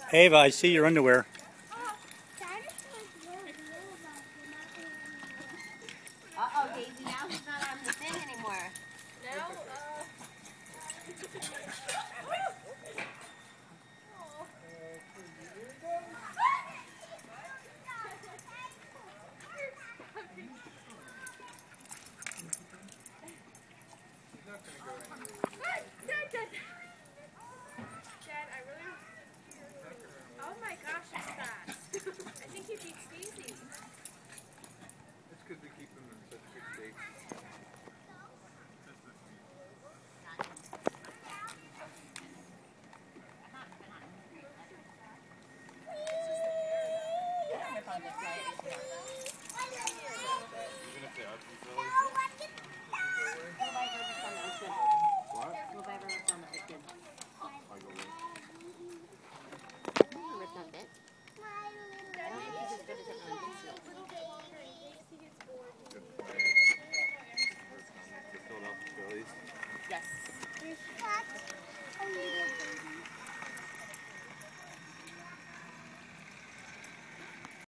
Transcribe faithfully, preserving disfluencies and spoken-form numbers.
Ava, I see your underwear. Uh-oh, Daisy, now he's not on the thing anymore. Now, uh... Dad, I really... Oh my gosh, he's fast. I think he beats Daisy. It's because we keep them in such good shape. Even if they are from Philly? What? Will I ever lift on that kid? I go with. Lift on bit? I don't think he's as good as it on bit still. Good play. The Philadelphia Phillies. Yes.